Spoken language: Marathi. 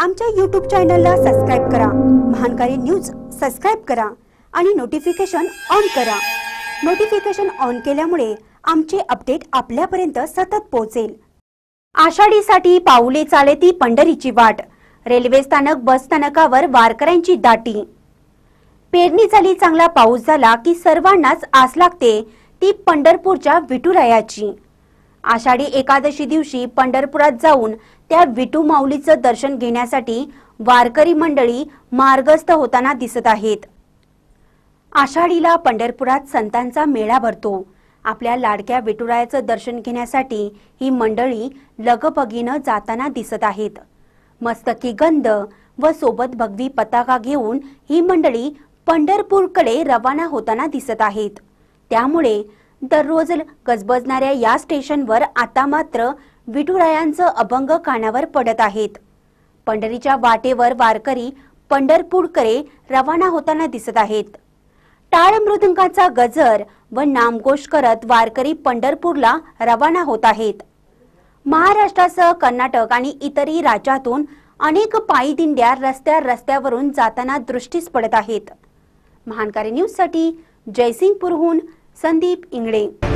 आमच्या YouTube चॅनलला सबस्क्राइब करा। महानकारी न्यूज सबस्क्राइब करा आणि नोटिफिकेशन ऑन करा। नोटिफिकेशन ऑन केल्यामुळे आमचे अपडेट आपल्यापर्यंत सतत पोहोचेल। आषाढीसाठी पाऊले चालती पंढरीची वाट। रेल्वे स्थानक बस स्थानकावर वारकऱ्यांची दाटी। पेरणी झाली, चांगला पाऊस झाला की सर्वांनाच आस लागते ती पंढरपूरच्या विठुरायाची। आषाढी एकादशी दिवशी पंढरपुरात जाऊन त्या विठू माऊलीचं दर्शन घेण्यासाठी वारकरी मंडळी मार्गस्थ होताना दिसत आहेत। आषाढीला पंढरपुरात संतांचा मेळा भरतो। आपल्या लाडक्या विठुरायाचं दर्शन घेण्यासाठी ही मंडळी लगबगीनं जाताना दिसत आहेत। मस्तकी गंध व सोबत भगवी पताका घेऊन ही मंडळी पंढरपूरकडे रवाना होताना दिसत आहेत। त्यामुळे दररोज गजबजणाऱ्या या स्टेशनवर आता मात्र विठुरायांचं अभंग कानावर पडत आहेत। पंढरीच्या वाटेवर वारकरी पंढरपूरकडे रवाना होताना दिसत आहेत। टाळ मृदंगाचा गजर व नामघोष करत वारकरी पंढरपूरला रवाना होत आहेत। महाराष्ट्रासह कर्नाटक आणि इतरही राज्यातून अनेक पायी दिंड्या रस्त्यावरून जाताना दृष्टीस पडत आहेत। महानकारी न्यूज साठी जयसिंगपूरहून संदीप इंगळे।